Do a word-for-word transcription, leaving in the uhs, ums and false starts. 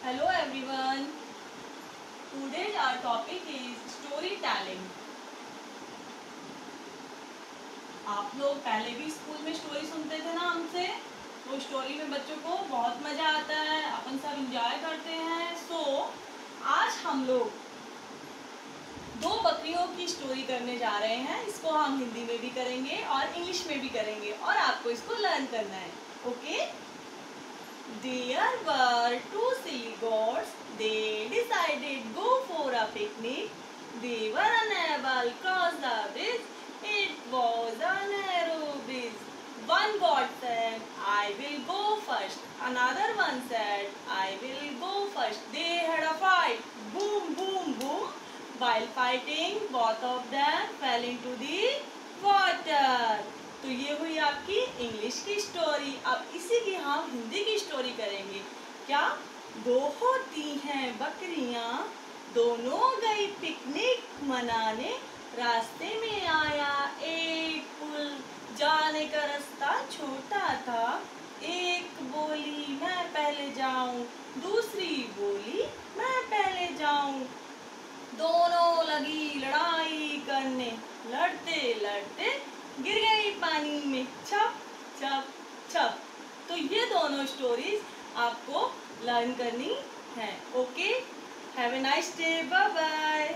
Hello everyone. Today our topic is storytelling. आप लोग पहले भी स्कूल में स्टोरी सुनते थे ना हमसे, तो स्टोरी में बच्चों को बहुत मजा आता है, अपन सब एंजॉय करते हैं। सो so, आज हम लोग दो बकरियों की स्टोरी करने जा रहे हैं। इसको हम हिंदी में भी करेंगे और इंग्लिश में भी करेंगे और आपको इसको लर्न करना है। Okay? There were two silly goats. They decided go for a picnic. They were unable to cross the bridge. It was a narrow bridge. One goat said, I will go first. Another one said, I will go first. They had a fight. Boom, boom, boom. While fighting, both of them fell into the water. तो ये हुई आपकी English की story. अब इसी की हम हिंदी की स्टोरी करेंगे। क्या? दो होती हैं बकरियां, दोनों गई पिकनिक मनाने। रास्ते में आया एक पुल, जाने का रास्ता छोटा था। एक बोली मैं पहले जाऊं, दूसरी बोली मैं पहले जाऊं। दोनों लगी लड़ाई करने, लड़ते लड़ते गिर गई पानी में, छप छप छप। तो ये दोनों स्टोरीज आपको लर्न करनी है। Okay, have a nice day, bye bye.